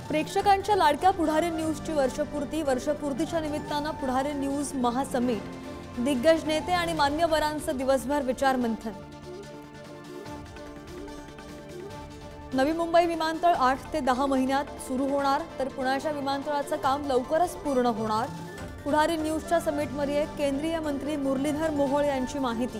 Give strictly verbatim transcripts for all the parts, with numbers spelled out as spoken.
प्रेक्षकांच्या लाडक्या पुढारी न्यूजची वर्षपूर्ती वर्षपूर्तीच्या निमित्तानं पुढारी न्यूज महासमिट दिग्गज नेते आणि मान्यवरांचं दिवसभर विचार मंथन। नवी मुंबई विमानतळ आठ ते दहा महिन्यात सुरू होणार, तर पुण्याच्या विमानतळाचं काम लवकरच पूर्ण होणार। पुढारी न्यूजच्या समिटमध्ये केंद्रीय मंत्री मुरलीधर मोहोळ यांची माहिती।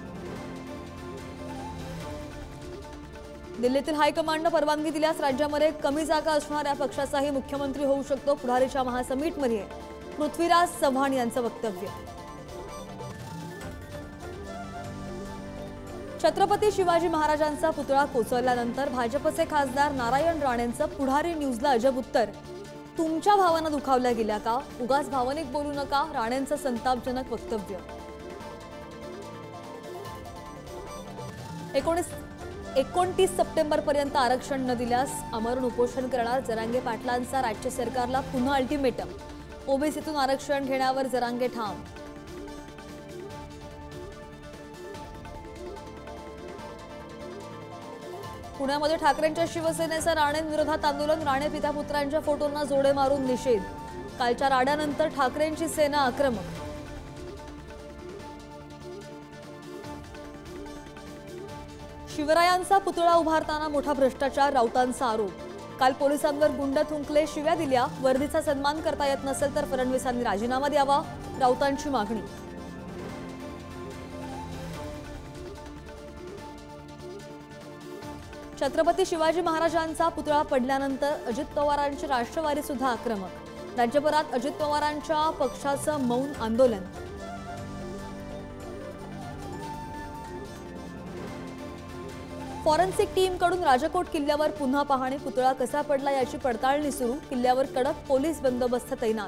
दिल्लीतील हायकमांडने परवानगी दिल्यास राज्यामध्ये कमी जागा असणाऱ्या पक्षाचाही मुख्यमंत्री होऊ शकतो। पुढारीच्या महासमिटमध्ये पृथ्वीराज चव्हाण यांचं वक्तव्य। छत्रपती शिवाजी महाराजांचा पुतळा कोसळल्यानंतर भाजपचे खासदार नारायण राणेंचं पुढारी न्यूजला अजब उत्तर। तुमच्या भावना दुखावल्या गेल्या का? उगाच भावनिक बोलू नका, राणेंचं संतापजनक वक्तव्य। एकोणीस एकोणतीस सप्टेंबर पर्यंत आरक्षण न दिल्यास आमरण उपोषण करणार जरांगे पाटलांचा राज्य सरकारला पुन्हा अल्टिमेटम। ओबीसीतून आरक्षण घेण्यावर जरांगे ठाम। पुण्यामध्ये ठाकरेंच्या शिवसेनेचा राणेंविरोधात आंदोलन। राणे पिता पुत्रांच्या फोटोंना जोडे मारून निषेध। कालच्या राड्यानंतर ठाकरेंची सेना आक्रमक। शिवरायांचा पुतळा उभारताना मोठा भ्रष्टाचार, राऊतांचा आरोप। काल पोलिसांवर गुंड थुंकले, शिव्या दिल्या। वर्दीचा सन्मान करता येत नसेल तर फडणवीसांनी राजीनामा द्यावा, राऊतांची मागणी। छत्रपती शिवाजी महाराजांचा पुतळा पडल्यानंतर अजित पवारांची राष्ट्रवादी सुद्धा आक्रमक। राज्यभरात अजित पवारांच्या पक्षाचं मौन आंदोलन। फॉरेन्सिक टीम कडून राजकोट किल्ल्यावर पुन्हा पाहणी। पुतळा कसा पडला याची पडताळणी सुरू। किल्ल्यावर कडक पोलीस बंदोबस्त तैनात।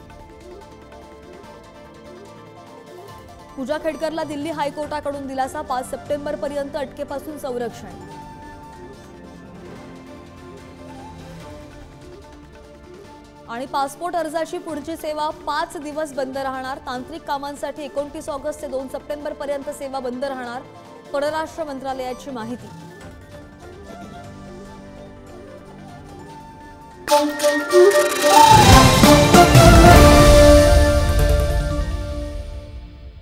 पूजा खेडकरला दिल्ली हायकोर्टाकडून दिलासा। पाच सप्टेंबर पर्यंत अटकेपासून संरक्षण। आणि पासपोर्ट अर्जाची पुढची सेवा पाच दिवस बंद राहणार। तांत्रिक कामांसाठी एकोणतीस ऑगस्ट ते दोन सप्टेंबर पर्यंत सेवा बंद राहणार, परराष्ट्र मंत्रालयाची माहिती। Thank you.